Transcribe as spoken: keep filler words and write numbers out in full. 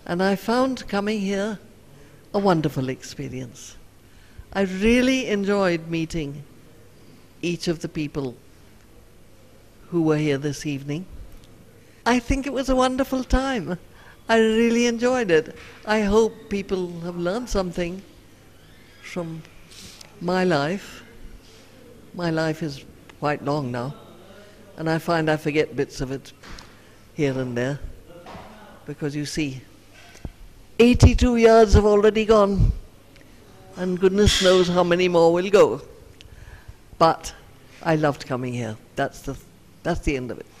And I found coming here a wonderful experience. I really enjoyed meeting each of the people who were here this evening. I think it was a wonderful time. I really enjoyed it. I hope people have learned something from my life. My life is quite long now, and I find I forget bits of it here and there, because you see, eighty-two years have already gone, and goodness knows how many more will go. But I loved coming here. That's the, that's the end of it.